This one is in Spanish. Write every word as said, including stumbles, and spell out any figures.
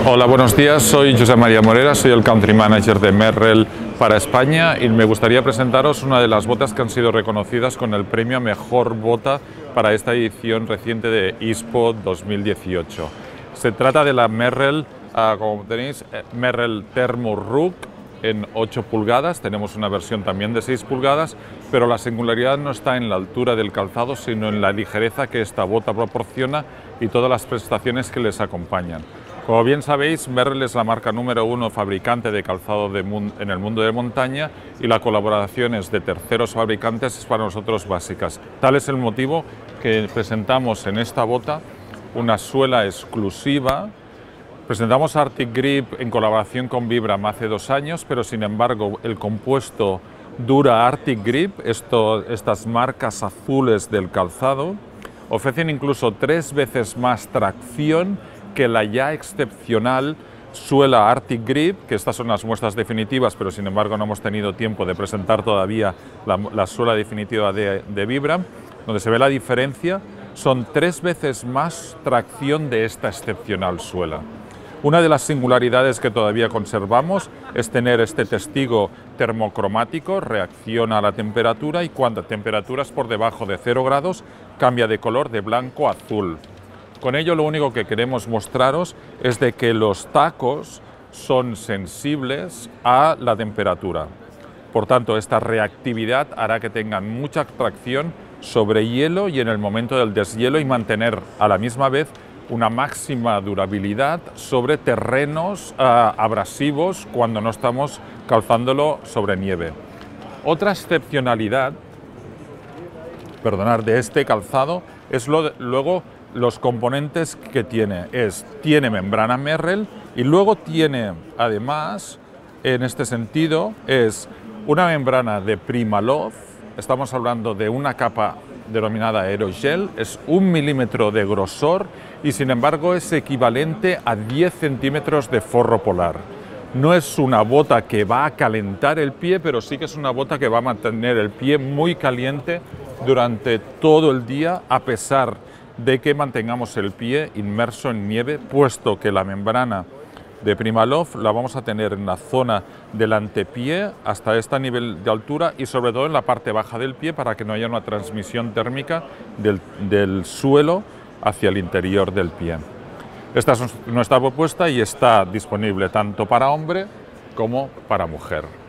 Hola, buenos días. Soy José María Morera, soy el Country Manager de Merrell para España y me gustaría presentaros una de las botas que han sido reconocidas con el premio a Mejor Bota para esta edición reciente de ISPO dos mil dieciocho. Se trata de la Merrell, uh, como tenéis, Merrell Thermo Ruck en ocho pulgadas, tenemos una versión también de seis pulgadas, pero la singularidad no está en la altura del calzado, sino en la ligereza que esta bota proporciona y todas las prestaciones que les acompañan. Como bien sabéis, Merrell es la marca número uno fabricante de calzado de en el mundo de montaña y las colaboraciones de terceros fabricantes es para nosotros básicas. Tal es el motivo que presentamos en esta bota una suela exclusiva. Presentamos Arctic Grip en colaboración con Vibram hace dos años, pero sin embargo el compuesto Dura Arctic Grip, esto, estas marcas azules del calzado, ofrecen incluso tres veces más tracción que la ya excepcional suela Arctic Grip, que estas son las muestras definitivas, pero sin embargo no hemos tenido tiempo de presentar todavía la, la suela definitiva de, de Vibram, donde se ve la diferencia, son tres veces más tracción de esta excepcional suela. Una de las singularidades que todavía conservamos es tener este testigo termocromático, reacciona a la temperatura y cuando temperaturas por debajo de cero grados cambia de color de blanco a azul. Con ello lo único que queremos mostraros es de que los tacos son sensibles a la temperatura. Por tanto, esta reactividad hará que tengan mucha tracción sobre hielo y en el momento del deshielo y mantener a la misma vez una máxima durabilidad sobre terrenos uh, abrasivos cuando no estamos calzándolo sobre nieve. Otra excepcionalidad, perdonad, de este calzado es lo de, luego los componentes que tiene. Es, tiene membrana Merrell y luego tiene además, en este sentido, es una membrana de Primaloft. Estamos hablando de una capa denominada aerogel, es un milímetro de grosor y sin embargo es equivalente a diez centímetros de forro polar. No es una bota que va a calentar el pie, pero sí que es una bota que va a mantener el pie muy caliente durante todo el día, a pesar de que mantengamos el pie inmerso en nieve, puesto que la membrana de Primaloft la vamos a tener en la zona del antepié hasta este nivel de altura y sobre todo en la parte baja del pie para que no haya una transmisión térmica del, del suelo hacia el interior del pie. Esta es nuestra propuesta y está disponible tanto para hombre como para mujer.